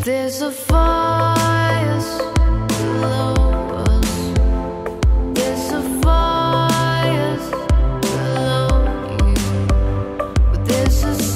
There's a fire below us. There's a fire below you. But there's a